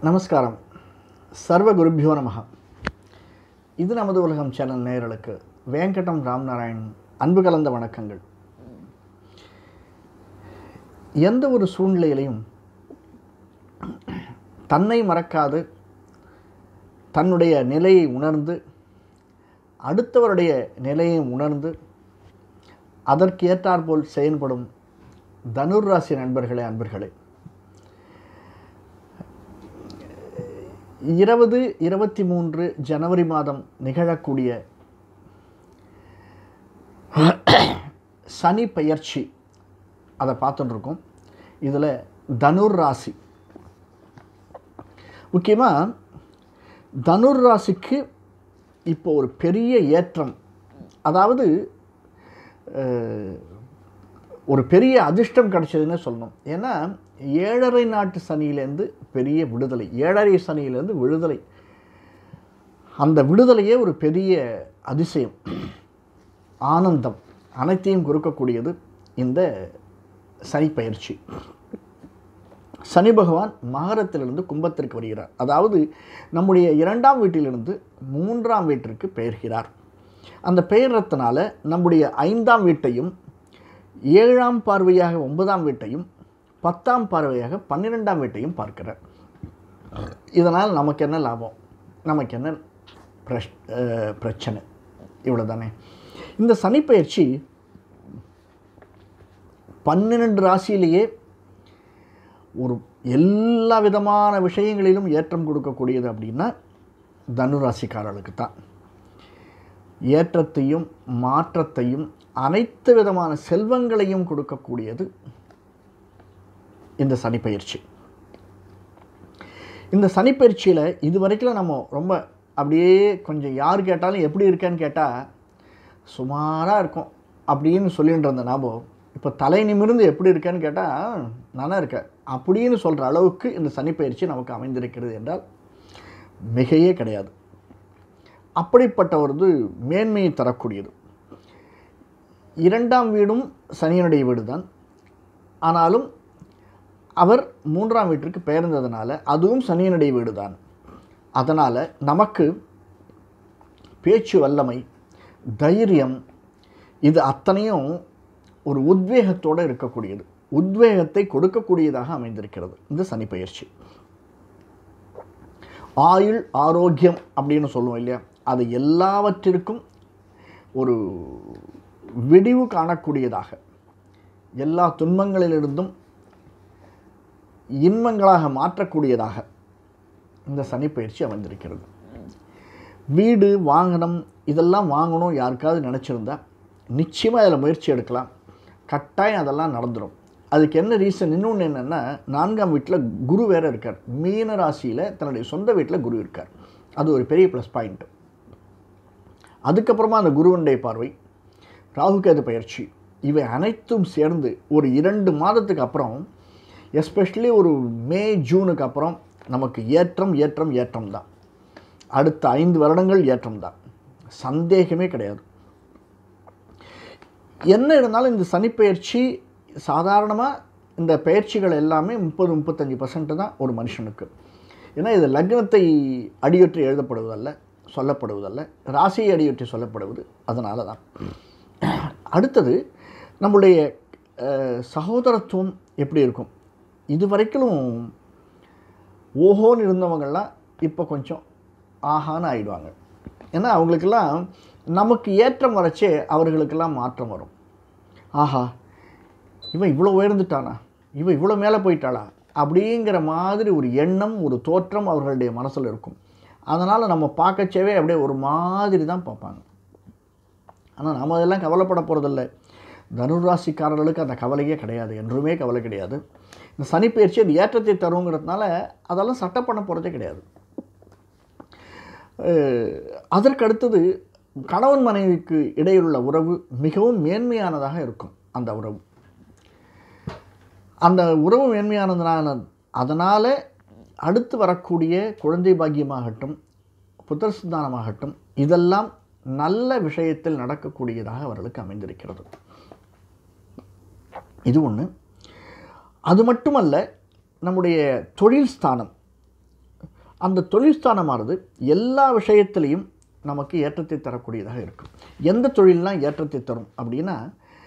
நமஸ்காரம். சர்வ குருபியோ நமஹ. இது நமது உலகம் சேனல் நேயர்களுக்கு வேங்கடம் ராம்நாராயண் அன்பு கலந்த வணக்கங்கள். எந்த ஒரு சூழ்நிலையிலையும் தன்னை மறக்காது தன்னுடைய நிலையை உணர்ந்து அடுத்தவருடைய நிலையை உணர்ந்து அதற்கு ஏற்றாற்போல் செயல்படும் தனுர் ராசி அன்பர்களே 20-23 ஜனவரி மாதம் நிகழக்கூடிய சனி பெயர்ச்சி அதை பார்த்துட்டு இருக்கோம். இதில் தனுர் ராசி முக்கியமாக தனுர் ராசிக்கு இப்போ ஒரு பெரிய ஏற்றம், அதாவது ஒரு பெரிய அதிர்ஷ்டம் கிடைச்சதுன்னு சொல்லணும். ஏன்னா 7.5 நாட்டு சனியிலேருந்து பெரிய விடுதலை, 7.5 சனியிலேருந்து விடுதலை, அந்த விடுதலையே ஒரு பெரிய அதிசயம், ஆனந்தம் அனைத்தையும் கொடுக்கக்கூடியது இந்த சனி பயிற்சி. சனி பகவான் மகரத்திலிருந்து கும்பத்திற்கு வருகிறார். அதாவது நம்முடைய 2ஆம் வீட்டிலிருந்து 3ஆம் வீட்டிற்கு பெயர்கிறார். அந்த பெயர்றதுனால நம்முடைய 5ஆம் வீட்டையும் 7ஆம் பார்வையாக 9ஆம் வீட்டையும் 10ஆம் பார்வையாக 12ஆம் வீட்டையும் பார்க்கிறார். இதனால் நமக்கு என்ன லாபம், நமக்கு என்ன பிரச்சனை, இவ்வளோ தானே. இந்த சனி பயிற்சி 12 ராசியிலேயே ஒரு எல்லா விதமான விஷயங்களிலும் ஏற்றம் கொடுக்கக்கூடியது அப்படின்னா தனுராசிக்காரர்களுக்கு தான். ஏற்றத்தையும் மாற்றத்தையும் அனைத்து விதமான செல்வங்களையும் கொடுக்கக்கூடியது இந்த சனி பயிற்சி. இந்த சனி பயிற்சியில் இதுவரைக்கும் நம்ம ரொம்ப அப்படியே கொஞ்சம் யார் கேட்டாலும் எப்படி இருக்கேன்னு கேட்டால் சுமாராக இருக்கும் அப்படின்னு சொல்லிட்டு இருந்த ஞாபகம் இப்போ தலை நிமிர்ந்து எப்படி இருக்கேன்னு கேட்டால் நானாக இருக்கேன் அப்படின்னு சொல்கிற அளவுக்கு இந்த சனி பயிற்சி நமக்கு அமைந்திருக்கிறது என்றால் மிகையே கிடையாது. அப்படிப்பட்ட ஒரு மேன்மையை தரக்கூடியது. 2ஆம் வீடும் சனியினுடைய வீடு தான். ஆனாலும் அவர் 3ஆம் வீட்டிற்கு பெயர்ந்ததுனால அதுவும் சனியினுடைய வீடு தான். அதனால் நமக்கு பேச்சு வல்லமை, தைரியம், இது அத்தனையும் ஒரு உத்வேகத்தோடு இருக்கக்கூடியது, உத்வேகத்தை கொடுக்கக்கூடியதாக அமைந்திருக்கிறது இந்த சனி பயிற்சி. ஆயுள் ஆரோக்கியம் அப்படின்னு சொல்லுவோம் இல்லையா, அது எல்லாவற்றிற்கும் ஒரு விடிவு காணக்கூடியதாக, எல்லா துன்பங்களிலிருந்தும் இன்பங்களாக மாற்றக்கூடியதாக இந்த சனி பயிற்சி அமைந்திருக்கிறது. வீடு வாகனம் இதெல்லாம் வாங்கணும் யாருக்காவது நினச்சிருந்தா நிச்சயமாக அதில் முயற்சி எடுக்கலாம், கட்டாயம் அதெல்லாம் நடந்துடும். அதுக்கு என்ன ரீசன், இன்னொன்று என்னென்னா 4ஆம் வீட்டில் குரு வேறு இருக்கார். மீன ராசியில் தன்னுடைய சொந்த வீட்டில் குரு இருக்கார். அது ஒரு பெரிய ப்ளஸ் பாயிண்ட்டு. அதுக்கப்புறமா அந்த குருவனுடைய பார்வை, ராகுகேது பயிற்சி, இவை அனைத்தும் சேர்ந்து ஒரு 2 மாதத்துக்கு அப்புறம், எஸ்பெஷலி ஒரு மே ஜூனுக்கு அப்புறம் நமக்கு ஏற்றம் தான். அடுத்த 5 வருடங்கள் ஏற்றம் தான், சந்தேகமே கிடையாது. என்ன இருந்தாலும் இந்த சனிப்பெயர்ச்சி சாதாரணமாக இந்த பயிற்சிகள் எல்லாமே 30-35% தான் ஒரு மனுஷனுக்கு. ஏன்னா இது லக்னத்தை அடியொற்றி எழுதப்படுவதல்ல, சொல்லப்படுவதல்ல, ராசியை அடியொற்றி சொல்லப்படுவது, அதனால தான். அடுத்தது நம்முடைய சகோதரத்துவம் எப்படி இருக்கும். இது வரைக்கும் ஓஹோன்னு இருந்தவங்கள்லாம் இப்போ கொஞ்சம் ஆஹான்னு ஆகிடுவாங்க. ஏன்னா அவங்களுக்கெல்லாம் நமக்கு ஏற்றம் வரைச்சே அவர்களுக்கெல்லாம் மாற்றம் வரும். ஆஹா, இவன் இவ்வளோ உயர்ந்துட்டானா, இவன் இவ்வளோ மேலே போயிட்டாளா அப்படிங்கிற மாதிரி ஒரு எண்ணம், ஒரு தோற்றம் அவர்களுடைய மனசில் இருக்கும். அதனால் நம்ம பார்க்கச்சேவே அப்படியே ஒரு மாதிரி தான் பார்ப்பாங்க. ஆனால் நம்ம அதெல்லாம் கவலைப்பட போகிறதில்ல. தனுராசிக்காரர்களுக்கு அந்த கவலையே கிடையாது, என்றுமே கவலை கிடையாது. இந்த சனி பயிற்சி அது ஏற்றத்தை தருங்கிறதுனால அதெல்லாம் சட்டம் பண்ண போகிறதே கிடையாது. அதற்கு அடுத்தது கணவன் மனைவிக்கு இடையிலுள்ள உறவு மிகவும் மேன்மையானதாக இருக்கும். அந்த உறவு மேன்மையானதுனால அதனால் அடுத்து வரக்கூடிய குழந்தை பாக்கியமாகட்டும், புத்திர சந்தானமாகட்டும், இதெல்லாம் நல்ல விஷயத்தில் நடக்கக்கூடியதாக அவர்களுக்கு அமைந்திருக்கிறது. இது ஒன்று. அது மட்டுமல்ல, நம்முடைய தொழில் ஸ்தானம் அந்த தொழில் ஸ்தானமானது எல்லா விஷயத்திலையும் நமக்கு ஏற்றத்தை தரக்கூடியதாக இருக்கும். எந்த தொழிலெலாம் ஏற்றத்தை தரும் அப்படின்னா,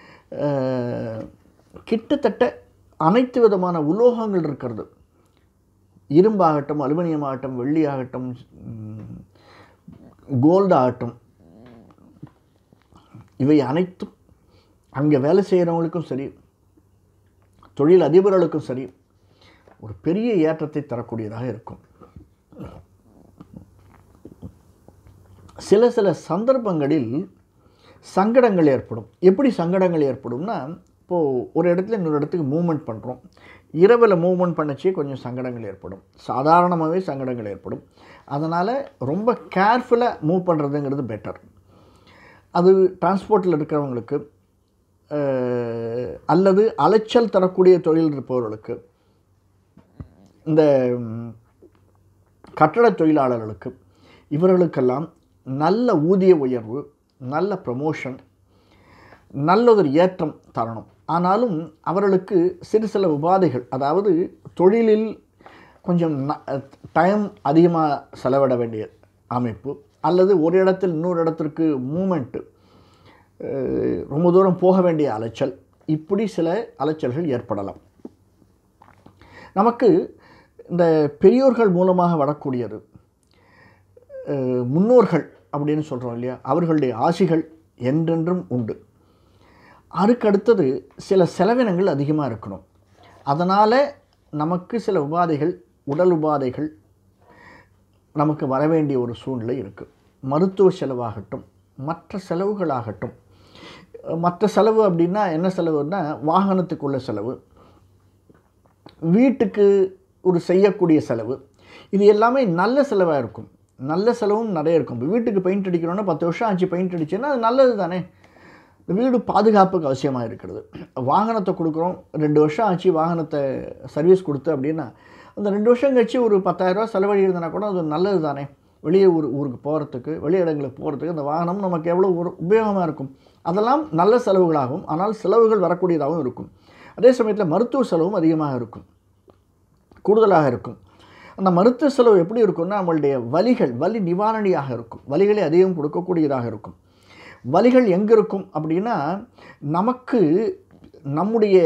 கிட்டத்தட்ட அனைத்து விதமான உலோகங்கள் இருக்கிறது. இரும்பாகட்டும், அலுமினியம் ஆகட்டும், வெள்ளி ஆகட்டும், கோல்டு ஆகட்டும், இவை அனைத்தும் அங்கே வேலை செய்கிறவங்களுக்கும் சரி, தொழில் அதிபர்களுக்கும் சரி, ஒரு பெரிய ஏற்றத்தை தரக்கூடியதாக இருக்கும். சில சில சந்தர்ப்பங்களில் சங்கடங்கள் ஏற்படும். எப்படி சங்கடங்கள் ஏற்படும்னா, இப்போது ஒரு இடத்துல இன்னொரு இடத்துக்கு மூவ்மெண்ட் பண்ணுறோம். இரவில் மூவ்மெண்ட் பண்ணச்சே கொஞ்சம் சங்கடங்கள் ஏற்படும். சாதாரணமாகவே சங்கடங்கள் ஏற்படும். அதனால் ரொம்ப கேர்ஃபுல்லாக மூவ் பண்ணுறதுங்கிறது பெட்டர். அது டிரான்ஸ்போர்ட்டில் இருக்கிறவங்களுக்கு அல்லது அலைச்சல் தரக்கூடிய தொழில் இருப்பவர்களுக்கு, இந்த கட்டட தொழிலாளர்களுக்கு, இவர்களுக்கெல்லாம் நல்ல ஊதிய உயர்வு, நல்ல ப்ரமோஷன், நல்லதொரு ஏற்றம் தரணும். ஆனாலும் அவர்களுக்கு சில உபாதைகள், அதாவது தொழிலில் கொஞ்சம் டைம் அதிகமாக செலவிட வேண்டிய அமைப்பு, அல்லது ஒரு இடத்தில் இன்னொரு இடத்திற்கு மூமெண்ட்டு, ரொம்ப தூரம் போக வேண்டிய அலைச்சல், இப்படி சில அலைச்சல்கள் ஏற்படலாம். நமக்கு இந்த பெரியோர்கள் மூலமாக வரக்கூடியது, முன்னோர்கள் அப்படின்னு சொல்கிறோம் இல்லையா, அவர்களுடைய ஆசிகள் என்றென்றும் உண்டு. அதுக்கடுத்தது சில செலவினங்கள் அதிகமாக இருக்கணும். அதனால் நமக்கு சில உபாதைகள், உடல் உபாதைகள் நமக்கு வரவேண்டிய ஒரு சூழ்நிலை இருக்குது. மருத்துவ செலவாகட்டும், மற்ற செலவுகளாகட்டும். மற்ற செலவு அப்படின்னா என்ன செலவுன்னா, வாகனத்துக்குள்ள செலவு, வீட்டுக்கு ஒரு செய்யக்கூடிய செலவு, இது எல்லாமே நல்ல செலவாக இருக்கும். நல்ல செலவும் நிறைய இருக்கும். இப்போ வீட்டுக்கு பெயிண்ட் அடிக்கிறோன்னா 10 வருஷம் ஆச்சு பெயிண்ட் அடிச்சேன்னா அது நல்லது தானே. வீடு பாதுகாப்புக்கு அவசியமாக இருக்கிறது. வாகனத்தை கொடுக்குறோம், 2 வருஷம் ஆச்சு வாகனத்தை சர்வீஸ் கொடுத்து அப்படின்னா, அந்த 2 வருஷம் கழிச்சு ஒரு 10,000 ரூபா செலவழி இருந்தனா கூட அது நல்லது தானே. வெளியே ஊருக்கு போகிறதுக்கு, வெளி இடங்களுக்கு போகிறதுக்கு அந்த வாகனம் நமக்கு எவ்வளோ ஒரு உபயோகமாக இருக்கும். அதெல்லாம் நல்ல செலவுகளாகவும், ஆனால் செலவுகள் வரக்கூடியதாகவும் இருக்கும். அதே சமயத்தில் மருத்துவ செலவும் அதிகமாக இருக்கும், கூடுதலாக இருக்கும். அந்த மருத்துவ செலவு எப்படி இருக்கும்னா, நம்மளுடைய வலி நிவாரணியாக இருக்கும். வலிகளை அதிகம் கொடுக்கக்கூடியதாக இருக்கும். வலிகள் எங்கே இருக்கும் அப்படின்னா, நமக்கு நம்முடைய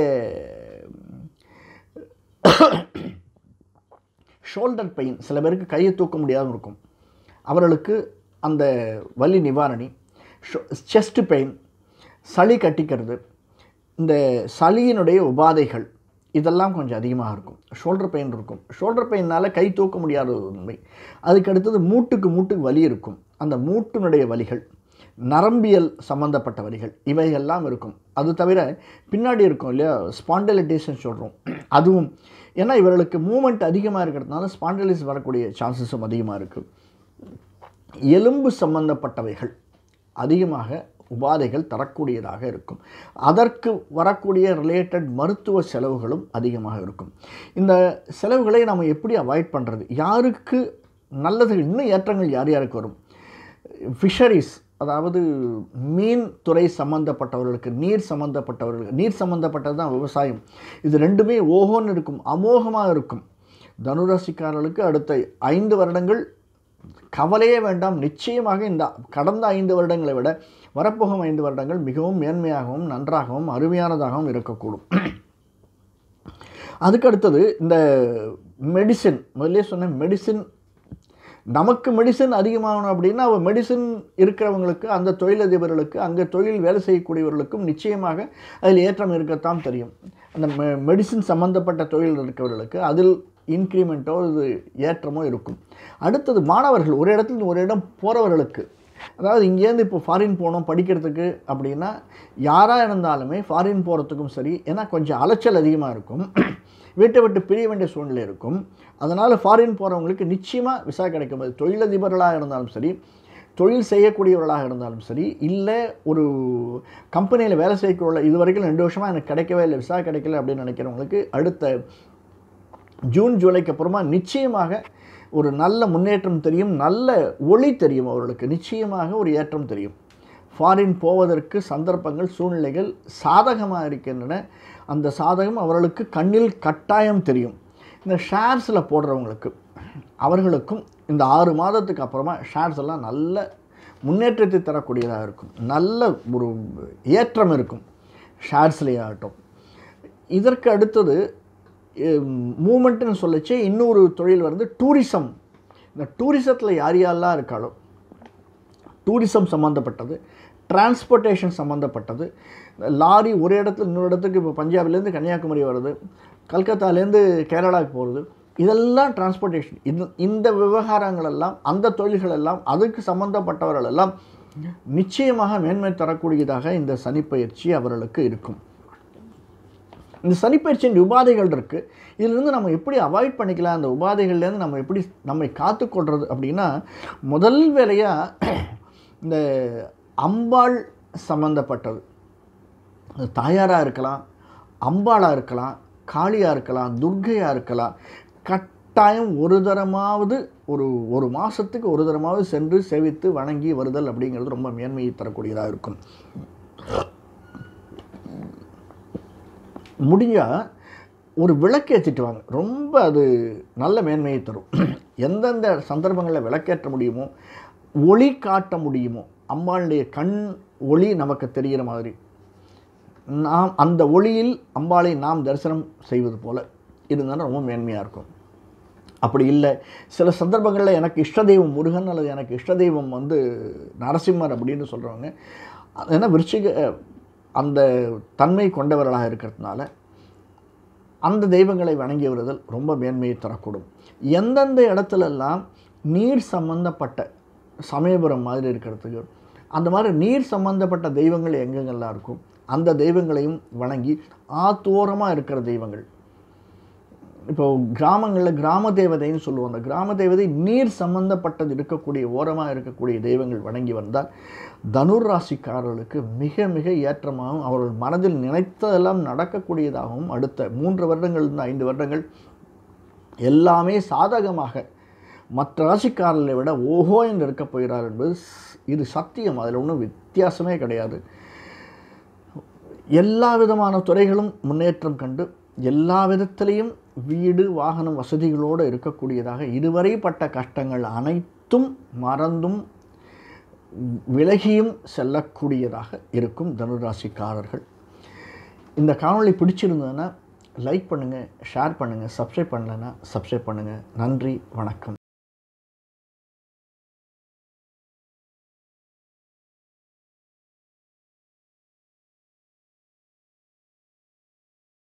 ஷோல்டர் பெயின், சில பேருக்கு கையை தூக்க முடியாமல் இருக்கும், அவர்களுக்கு அந்த வலி நிவாரணி. செஸ்ட் பெயின், சளி கட்டிக்கிறது, இந்த சளியினுடைய உபாதைகள் இதெல்லாம் கொஞ்சம் அதிகமாக இருக்கும். ஷோல்டர் பெயின் இருக்கும். ஷோல்டர் பெயினால் கை தூக்க முடியாத உண்மை. அதுக்கு அடுத்தது மூட்டுக்கு வலி இருக்கும். அந்த மூட்டினுடைய வலிகள், நரம்பியல் சம்மந்தப்பட்ட வலிகள், இவையெல்லாம் இருக்கும். அது தவிர பின்னாடி இருக்கும் இல்லையா, ஸ்பாண்டிலைட்டிஸ்ன்னு சொல்கிறோம், அதுவும். ஏன்னா இவர்களுக்கு மூமெண்ட் அதிகமாக இருக்கிறதுனால ஸ்பாண்டிலைட்டிஸ் வரக்கூடிய சான்சஸும் அதிகமாக இருக்குது. எலும்பு சம்பந்தப்பட்டவைகள் அதிகமாக உபாதைகள் தரக்கூடியதாக இருக்கும். அதற்கு வரக்கூடிய ரிலேட்டட் மருத்துவ செலவுகளும் அதிகமாக இருக்கும். இந்த செலவுகளை நாம் எப்படி அவாய்ட் பண்ணுறது? யாருக்கு நல்லது, இன்னும் ஏற்றங்கள் யார் யாருக்கு வரும்? ஃபிஷரிஸ், அதாவது மீன் துறை சம்மந்தப்பட்டவர்களுக்கு, நீர் சம்மந்தப்பட்டது தான் விவசாயம். இது ரெண்டுமே ஓஹோன்னு இருக்கும், அமோகமாக இருக்கும். தனுராசிக்காரர்களுக்கு அடுத்த 5 வருடங்கள் கவலையே வேண்டாம். நிச்சயமாக இந்த கடந்த 5 வருடங்களை விட வரப்போகும் 5 வருடங்கள் மிகவும் மேன்மையாகவும் நன்றாகவும் அருமையானதாகவும் இருக்கக்கூடும். அதுக்கு அடுத்தது இந்த மெடிசின், முதலே சொன்ன மெடிசின், நமக்கு மெடிசின் அதிகமாகணும் அப்படின்னா மெடிசின் இருக்கிறவங்களுக்கு, அந்த தொழிலதிபர்களுக்கு, அங்கே தொழில் வேலை செய்யக்கூடியவர்களுக்கும் நிச்சயமாக அதில் ஏற்றம் இருக்கத்தான் தெரியும். அந்த மெடிசின் சம்மந்தப்பட்ட தொழில் இருக்கிறவர்களுக்கு அதில் இன்க்ரிமெண்ட்டோ இது ஏற்றமோ இருக்கும். அடுத்தது மாணவர்கள், ஒரு இடத்துல ஒரு இடம் போகிறவர்களுக்கு, அதாவது இங்கேருந்து இப்போ ஃபாரின் போகணும் படிக்கிறதுக்கு அப்படின்னா, யாராக இருந்தாலுமே ஃபாரின் போகிறதுக்கும் சரி, ஏன்னா கொஞ்சம் அலைச்சல் அதிகமாக இருக்கும், வீட்டை விட்டு பிரிய வேண்டிய சூழ்நிலை இருக்கும். அதனால் ஃபாரின் போகிறவங்களுக்கு நிச்சயமாக விசா கிடைக்கும். அது தொழிலதிபர்களாக இருந்தாலும் சரி, தொழில் செய்யக்கூடியவர்களாக இருந்தாலும் சரி, இல்லை ஒரு கம்பெனியில் வேலை செய்யக்கூடிய, இது வரைக்கும் 2 வருஷமாக எனக்கு கிடைக்கவே இல்லை, விசா கிடைக்கல அப்படின்னு நினைக்கிறவங்களுக்கு அடுத்த ஜூன் ஜூலைக்கு அப்புறமா நிச்சயமாக ஒரு நல்ல முன்னேற்றம் தெரியும், நல்ல ஒளி தெரியும். அவர்களுக்கு நிச்சயமாக ஒரு ஏற்றம் தெரியும். ஃபாரின் போவதற்கு சந்தர்ப்பங்கள், சூழ்நிலைகள் சாதகமாக இருக்கின்றன. அந்த சாதகம் அவர்களுக்கு கண்ணில் கட்டாயம் தெரியும். இந்த ஷேர்ஸில் போடுறவங்களுக்கு, அவர்களுக்கும் இந்த 6 மாதத்துக்கு அப்புறமா ஷேர்ஸ் எல்லாம் நல்ல முன்னேற்றத்தை தரக்கூடியதாக இருக்கும். நல்ல ஒரு ஏற்றம் இருக்கும் ஷேர்ஸ்லேயே ஆகட்டும். இதற்கு அடுத்தது மூமெண்ட்டுன்னு சொல்லிச்சு இன்னொரு தொழில் வருது டூரிசம். இந்த டூரிசத்தில் யார் யாரெல்லாம் இருக்காளோ, டூரிசம் சம்மந்தப்பட்டது, டிரான்ஸ்போர்ட்டேஷன் சம்மந்தப்பட்டது, லாரி ஒரு இடத்துல இன்னொரு இடத்துக்கு இப்போ பஞ்சாப்லேருந்து கன்னியாகுமரி வருது, கல்கத்தாலேருந்து கேரளாவுக்கு போகிறது, இதெல்லாம் டிரான்ஸ்போர்ட்டேஷன். இந்த விவகாரங்கள் எல்லாம், அந்த தொழில்கள் எல்லாம், அதுக்கு சம்மந்தப்பட்டவர்கள் எல்லாம் நிச்சயமாக மேன்மை தரக்கூடியதாக இந்த சனிப்பெயர்ச்சி அவர்களுக்கு இருக்கும். இந்த சனிப்பெயர்ச்சியின் உபாதைகள் இருக்குது. இதிலிருந்து நம்ம எப்படி அவாய்ட் பண்ணிக்கலாம், அந்த உபாதைகள்லேருந்து நம்ம எப்படி நம்மை காத்துக்கொள்வது அப்படின்னா, முதல் வேலையாக இந்த அம்பாள் சம்மந்தப்பட்டது, தாயாராக இருக்கலாம், அம்பாளாக இருக்கலாம், காளியாக இருக்கலாம், துர்க்கையாக இருக்கலாம், கட்டாயம் ஒரு தரமாவது ஒரு மாதத்துக்கு ஒரு தரமாவது சென்று சேவித்து வணங்கி வருதல் அப்படிங்கிறது ரொம்ப மேன்மையை தரக்கூடியதாக இருக்கும். முடிஞ்சால் ஒரு விளக்கு ஏற்றிட்டு வாங்க, ரொம்ப அது நல்ல மேன்மையை தரும். எந்தெந்த சந்தர்ப்பங்களில் விளக்கேற்ற முடியுமோ, ஒளி காட்ட முடியுமோ, அம்பாளுடைய கண் ஒளி நமக்கு தெரிகிற மாதிரி நாம் அந்த ஒளியில் அம்பாளை நாம் தரிசனம் செய்வது போல் இருந்தாலும் ரொம்ப மேன்மையாக இருக்கும். அப்படி இல்லை, சில சந்தர்ப்பங்களில் எனக்கு இஷ்ட தெய்வம் முருகன் அல்லது எனக்கு இஷ்ட தெய்வம் நரசிம்மர் அப்படின்னு சொல்கிறவங்க, ஏன்னா விருச்சிக அந்த தன்மை கொண்டவர்களாக இருக்கிறதுனால அந்த தெய்வங்களை வணங்கி வருதல் ரொம்ப மேன்மையை தரக்கூடும். எந்தெந்த இடத்துலெல்லாம் நீர் சம்பந்தப்பட்ட சமயபுரம் மாதிரி இருக்கிறதுக்கு அந்த மாதிரி நீர் சம்பந்தப்பட்ட தெய்வங்கள் எங்கெங்கெல்லாம் இருக்கும் அந்த தெய்வங்களையும் வணங்கி, ஆத்தோரமாக இருக்கிற தெய்வங்கள், இப்போது கிராமங்களில் கிராம தேவதைன்னு சொல்லுவோம், அந்த கிராம தேவதை நீர் சம்பந்தப்பட்டது இருக்கக்கூடிய ஓரமாக இருக்கக்கூடிய தெய்வங்கள் வணங்கி வந்தால் தனுர் ராசிக்காரர்களுக்கு மிக மிக ஏற்றமாகவும் அவர்கள் மனதில் நினைத்ததெல்லாம் நடக்கக்கூடியதாகவும் அடுத்த 3 வருடங்கள்லேருந்து 5 வருடங்கள் எல்லாமே சாதகமாக மற்ற ராசிக்காரர்களை விட ஓஹோ என்று இருக்கப் போகிறார் என்பது இது சத்தியம். அதில் ஒன்றும் வித்தியாசமே கிடையாது. எல்லா விதமான துறைகளும் முன்னேற்றம் கண்டு எல்லா விதத்திலையும் வீடு வாகனம் வசதிகளோடு இருக்கக்கூடியதாக இதுவரைப்பட்ட கஷ்டங்கள் அனைத்தும் மறந்தும் விலகியும் செல்லக்கூடியதாக இருக்கும் தனுராசிக்காரர்கள். இந்த காணொளி பிடிச்சிருந்ததுன்னா லைக் பண்ணுங்கள், ஷேர் பண்ணுங்கள், சப்ஸ்கிரைப் பண்ணலைன்னா சப்ஸ்கிரைப் பண்ணுங்கள். நன்றி, வணக்கம்.